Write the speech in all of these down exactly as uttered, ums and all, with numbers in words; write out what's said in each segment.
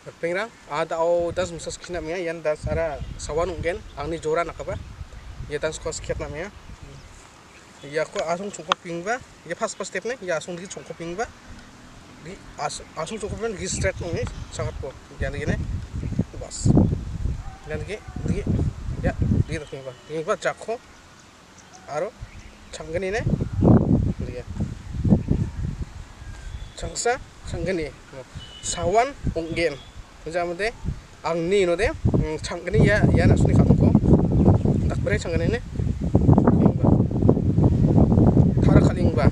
Pengrang ada au das misas kina mia yan das ara sawan ungen angni jora nakaba ya dan skos kiat namanya ya ko asung chungkop pingba ya pas pas step ne ya asung di chungkop pingba di asung chungkop ping di straight ngi sangat po yan gini bas yan gi di ya di to pingba pingba jakho aro changgani ne dia changsa changgani sawan ungen Jamu deh, angni no deh, changgani ya ya nak suni kamu ko, tak beri changgani ne, thara kaling ba,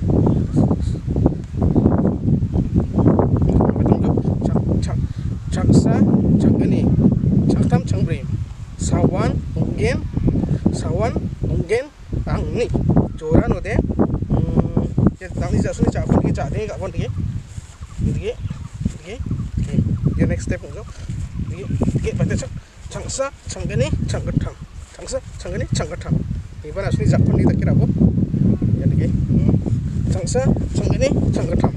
betul chang chang changsa changgani, changtam changbri, sawan ungen, sawan ungen, angni, jora no deh, ya tangni jasuni cakap ni cakap ni kapan dia, dia, dia. Ya next step untuk di di pada cang cangsa canggani canggetam cangsa canggani canggetam ini mana asli jakun ni tak kira apa ya di cangsa canggani canggetam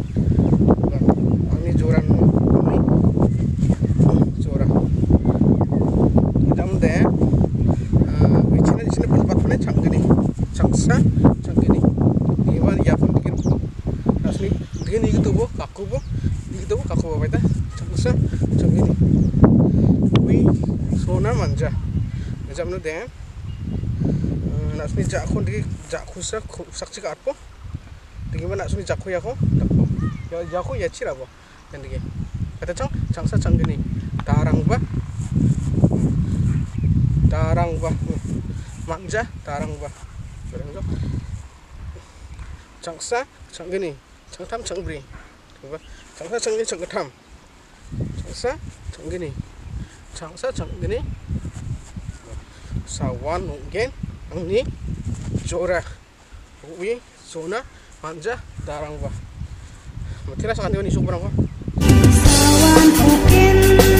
ini joran ini joran jam deh bicara di sini berempat menit canggani cangsa canggani ini mana ya pun pikir asli dia ni gitu bu kaku bu gitu bu kaku apa itu Sa changgini wi sona manja jam no deh nasni jakho di jakho sa sakchi katpo digi mana nasni jakho ya ko ya jakho ya chira bo yang digi kata chang changsa changgini darang ba darang ba manja darang ba berang jo changsa changgini changtam changbri changsa changgini changtam Changsa changgini, changsa changgini, sawan ungen, angni, jora, uwi, zona, manja, darang ba. Matira sa kandiwan isuk barang ba. Sawan ungen.